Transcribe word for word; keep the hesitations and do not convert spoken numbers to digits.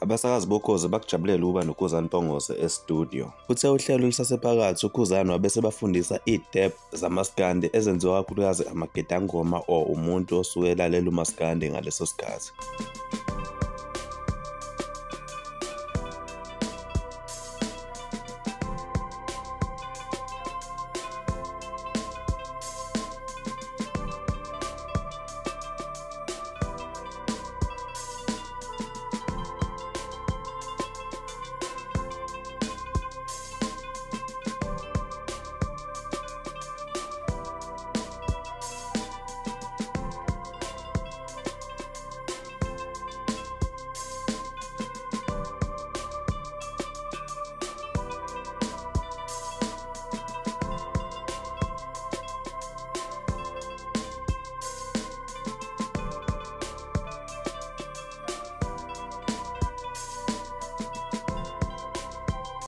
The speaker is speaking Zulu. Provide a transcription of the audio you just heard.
Abasakazi boKhozi bakujabulela ukuba noKhuzani Mpongose e-studio. Kuthe uhlelo lusasephakathi uKhuzani wabese bafundisa ii-step zamaskandi ezenziwa kakhulukazi amagedangoma or umuntu osuke elalela umaskandi ngaleso sikhathi.